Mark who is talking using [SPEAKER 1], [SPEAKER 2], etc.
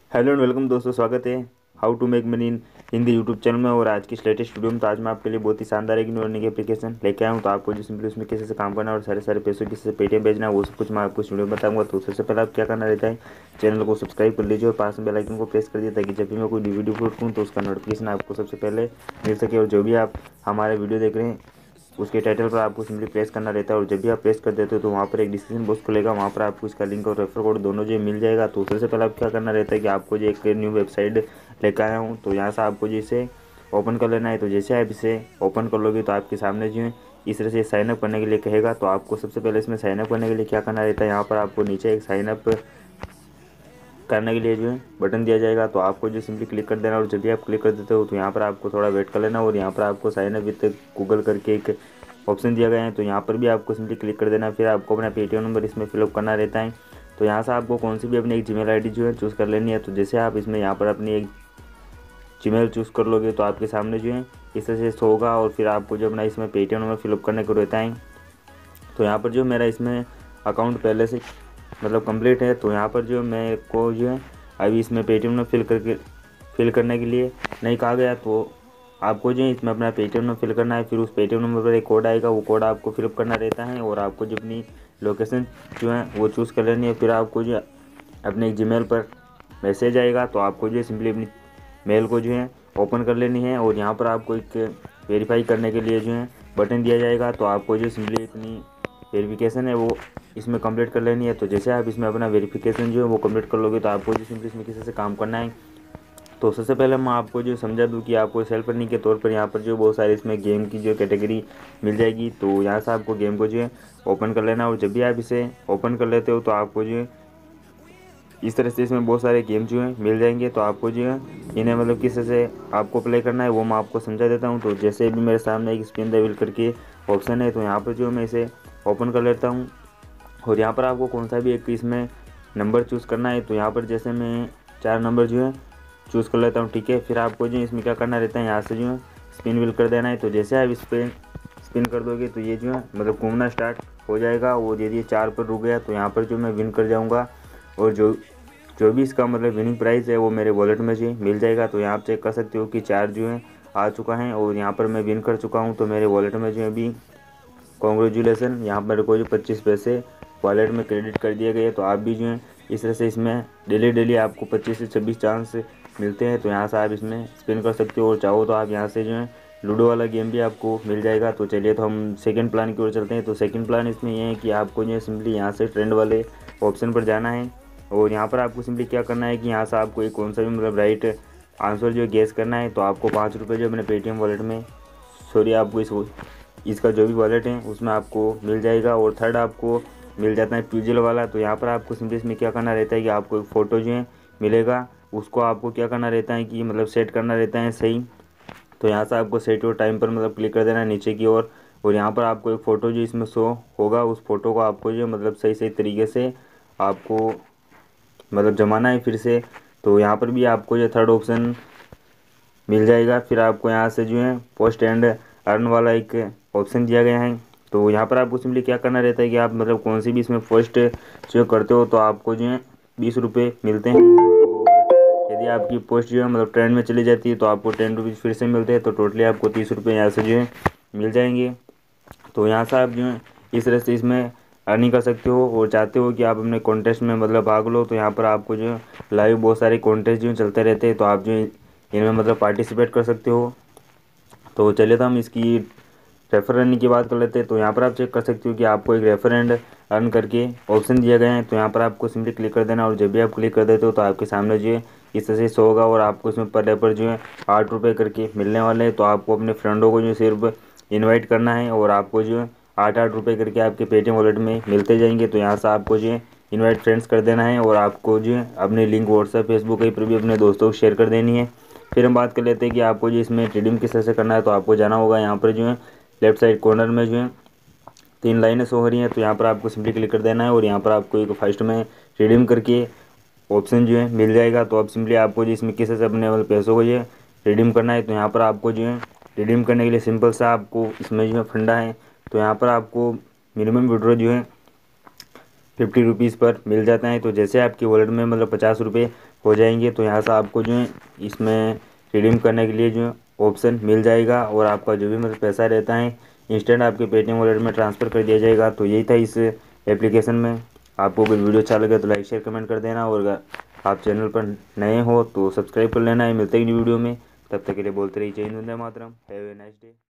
[SPEAKER 1] Hello and welcome दोस्तों, स्वागत है how to make money in Hindi YouTube channel में। और आज की लेटेस्ट वीडियो में तो आज मैं आपके लिए बहुत ही शानदार एक न्यू अर्निंग एप्लीकेशन लेके आया हूँ। तो आपको जो सिंपली उसमें कैसे से काम करना है और सारे सारे पैसों किसी से पेटीएम भेजना है वो सब कुछ मैं आपको इस वीडियो में बताऊंगा। तो सबसे पहले आप क्या करना रहता है, चैनल को सब्सक्राइब कर लीजिए और पास में बेल आइकन को प्रेस कर दिया ताकि जब भी मैं कोई वीडियो अपलोड करूँ तो उसका नोटिफिकेशन आपको सबसे पहले मिल सके। और जो भी आप हमारे वीडियो देख रहे हैं उसके टाइटल पर आपको सिंपली प्रेस करना रहता है और जब भी आप प्रेस कर देते हो तो वहाँ पर एक डिस्क्रिप्शन बॉक्स खुलेगा, वहाँ पर आपको इसका लिंक और रेफर कोड दोनों जो मिल जाएगा। तो सबसे पहले आप क्या करना रहता है कि आपको जो एक न्यू वेबसाइट लेकर आया हूँ तो यहाँ से आपको जो इसे ओपन कर लेना है। तो जैसे आप इसे ओपन कर लोगे तो आपके सामने जो है इस तरह से साइनअप करने के लिए कहेगा। तो आपको सबसे पहले इसमें साइनअप करने के लिए क्या करना रहता है, यहाँ पर आपको नीचे एक साइनअप करने के लिए जो है बटन दिया जाएगा। तो आपको जो सिंपली क्लिक कर देना और जब भी आप क्लिक कर देते हो तो यहाँ पर आपको थोड़ा वेट कर लेना और यहाँ पर आपको साइन अप विद गूगल करके एक ऑप्शन दिया गया है। तो यहाँ पर भी आपको सिंपली क्लिक कर देना, फिर आपको अपना पेटीएम नंबर इसमें फिलअप करना रहता है। तो यहाँ से आपको कौन सी भी अपनी एक जीमेल आईडी जो है चूज़ कर लेनी है। तो जैसे आप इसमें यहाँ पर अपनी एक जीमेल चूज़ कर लोगे तो आपके सामने जो है इस तरह से शो होगा और फिर आपको जो अपना इसमें पेटीएम नंबर फिलअप करने को रहता है। तो यहाँ पर जो मेरा इसमें अकाउंट पहले से मतलब कंप्लीट है, तो यहाँ पर जो मेरे को जो है अभी इसमें पेटीएम में फिल करने के लिए नहीं कहा गया। तो आपको जो है इसमें अपना पेटीएम नंबर फिल करना है, फिर उस पेटीएम नंबर पर एक कोड आएगा, वो कोड आपको फिलअप करना रहता है और आपको जो अपनी लोकेशन जो है वो चूज़ कर लेनी है। फिर आपको जो अपने एक जीमेल पर मैसेज आएगा, तो आपको जो है सिंपली अपनी मेल को जो है ओपन कर लेनी है और यहाँ पर आपको एक वेरीफाई करने के लिए जो है बटन दिया जाएगा। तो आपको जो सिंपली अपनी वेरिफिकेशन है वो इसमें कंप्लीट कर लेनी है। तो जैसे आप इसमें अपना वेरिफिकेशन जो है वो कंप्लीट कर लोगे तो आपको जो सिंपली इसमें किसी से काम करना है। तो सबसे पहले मैं आपको जो समझा दूं कि आपको सेल्फ अर्निंग के तौर पर यहाँ पर जो बहुत सारी इसमें गेम की जो कैटेगरी मिल जाएगी। तो यहाँ से आपको गेम को जो है ओपन कर लेना और जब भी आप इसे ओपन कर लेते हो तो आपको जो है इस तरह से इसमें बहुत सारे गेम जो हैं मिल जाएंगे। तो आपको जो है इन्हें मतलब किस तरह से आपको प्ले करना है वो मैं आपको समझा देता हूँ। तो जैसे भी मेरे सामने एक स्पिन द व्हील करके ऑप्शन है, तो यहाँ पर जो मैं इसे ओपन कर लेता हूँ और यहाँ पर आपको कौन सा भी एक इसमें नंबर चूज़ करना है। तो यहाँ पर जैसे मैं 4 नंबर जो है चूज़ कर लेता हूँ, ठीक है। फिर आपको जो इसमें क्या करना रहता है, यहाँ से जो है स्पिन व्हील कर देना है। तो जैसे आप इस पर स्पिन कर दोगे तो ये जो है मतलब घूमना स्टार्ट हो जाएगा और यदि 4 पर रुक गया तो यहाँ पर जो मैं विन कर जाऊँगा और जो जो भी इसका मतलब विनिंग प्राइस है वो मेरे वॉलेट में जी मिल जाएगा। तो यहाँ आप चेक कर सकते हो कि 4 जो है आ चुका है और यहाँ पर मैं विन कर चुका हूँ। तो मेरे वॉलेट में जो है अभी कॉन्ग्रेचुलेसन, यहाँ पर को जो 25 पैसे वॉलेट में क्रेडिट कर दिए गए। तो आप भी जो है इस तरह से इसमें डेली डेली आपको 25 से 26 चांस मिलते हैं। तो यहाँ से आप इसमें स्पिन कर सकते हो और चाहो तो आप यहाँ से जो है लूडो वाला गेम भी आपको मिल जाएगा। तो चलिए तो हम सेकंड प्लान की ओर चलते हैं। तो सेकंड प्लान इसमें ये है कि आपको जो है सिंपली यहाँ से ट्रेंड वाले ऑप्शन पर जाना है और यहाँ पर आपको सिंपली क्या करना है कि यहाँ से आपको एक कौन सा भी मतलब राइट आंसर जो गेस करना है। तो आपको 5 रुपये जो अपने पेटीएम वॉलेट में सॉरी आपको इसका जो भी वॉलेट है उसमें आपको मिल जाएगा। और थर्ड आपको मिल जाता है प्यूजल वाला। तो यहाँ पर आपको सिंपली इसमें क्या करना रहता है कि आपको एक फ़ोटो जो है मिलेगा, उसको आपको क्या करना रहता है कि मतलब सेट करना रहता है सही। तो यहाँ से आपको सेट योर टाइम पर मतलब क्लिक कर देना है नीचे की ओर और यहाँ पर आपको एक फ़ोटो जो इसमें शो होगा उस फोटो को आपको जो मतलब सही सही तरीके से आपको मतलब जमाना है फिर से। तो यहाँ पर भी आपको जो थर्ड ऑप्शन मिल जाएगा। फिर आपको यहाँ से जो है पोस्ट एंड अर्न वाला एक ऑप्शन दिया गया है। तो यहाँ पर आपको सिंपली क्या करना रहता है कि आप मतलब कौन सी भी इसमें पोस्ट जो करते हो तो आपको जो है 20 रुपये मिलते हैं। और यदि आपकी पोस्ट जो है मतलब ट्रेंड में चली जाती है तो आपको 10 रुपीज़ फिर से मिलते हैं। तो टोटली आपको 30 रुपये यहाँ से जो है मिल जाएंगे। तो यहाँ से आप जो है इस तरह से इसमें अर्निंग कर सकते हो और चाहते हो कि आप अपने कॉन्टेस्ट में मतलब भाग लो तो यहाँ पर आपको जो है लाइव बहुत सारे कॉन्टेस्ट जो चलते रहते हैं। तो आप जो इनमें मतलब पार्टिसिपेट कर सकते हो। तो चलिए तो हम इसकी रेफर अर्निंग की बात कर लेते हैं। तो यहाँ पर आप चेक कर सकते हो कि आपको एक रेफर एंड अर्न करके ऑप्शन दिया गया है। तो यहाँ पर आपको सिंपली क्लिक कर देना और जब भी आप क्लिक कर देते हो तो आपके सामने जो है इस तरह से शो होगा और आपको इसमें पर रेफर जो है 8 रुपये करके मिलने वाले हैं। तो आपको अपने फ्रेंडों को जो सिर्फ इन्वाइट करना है और आपको जो है 8-8 रुपये करके आपके पेटीएम वॉलेट में मिलते जाएंगे। तो यहाँ से आपको जो है इन्वाइट फ्रेंड्स कर देना है और आपको जो है अपने लिंक व्हाट्सएप फेसबुक कहीं पर भी अपने दोस्तों को शेयर कर देनी है। फिर हम बात कर लेते हैं कि आपको जो इसमें रिडीम किस तरह से करना है। तो आपको जाना होगा यहाँ पर जो है लेफ्ट साइड कॉर्नर में जो है 3 लाइनें शो हो रही हैं। तो यहाँ पर आपको सिंपली क्लिक कर देना है और यहाँ पर आपको एक फर्स्ट में रिडीम करके ऑप्शन जो है मिल जाएगा। तो अब सिंपली आपको जो इसमें किस तरह से अपने वाले पैसों को जो है रिडीम करना है। तो यहाँ पर आपको जो है रिडीम करने के लिए सिंपल सा आपको इसमें जो है फंडा है। तो यहाँ पर आपको मिनिमम विड्रॉ जो है 50 रुपीज़ पर मिल जाता है। तो जैसे आपकी वॉलेट में मतलब 50 रुपये हो जाएंगे। तो यहाँ से आपको जो है इसमें रिडीम करने के लिए जो है ऑप्शन मिल जाएगा और आपका जो भी मतलब पैसा रहता है इंस्टेंट आपके पेटीएम वॉलेट में ट्रांसफ़र कर दिया जाएगा। तो यही था इस एप्लीकेशन में। आपको अगर वीडियो अच्छा लगे तो लाइक शेयर कमेंट कर देना और अगर आप चैनल पर नए हो तो सब्सक्राइब कर लेना है। मिलते हैं वीडियो में, तब तक के लिए बोलते रहिए जय हिंद वंदे मातरम। Have a nice day.